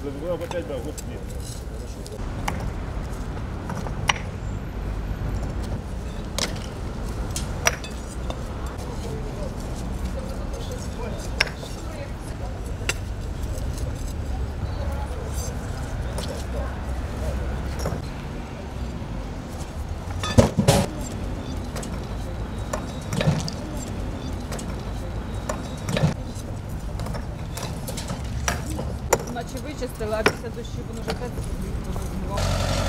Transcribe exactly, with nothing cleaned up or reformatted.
Ну, опять, да, вот нет. Хорошо. Наче вичистили, а після дощу воно вже теж змивало.